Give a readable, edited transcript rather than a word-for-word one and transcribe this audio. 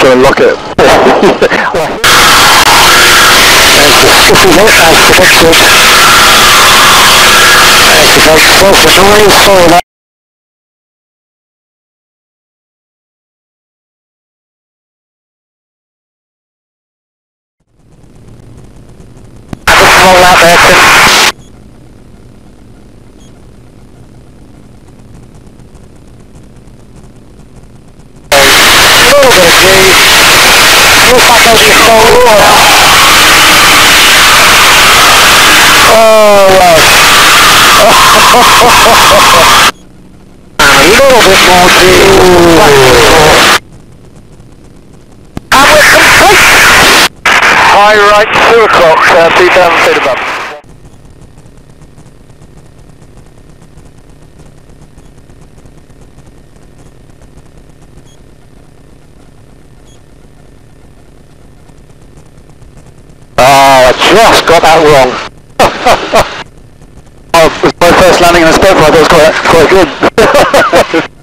try and lock it. Roll out there, Tim. High right, 2 o'clock, 2,000 feet above. Oh, I just got that wrong. Oh, it was my first landing in a Spitfire, that was quite good.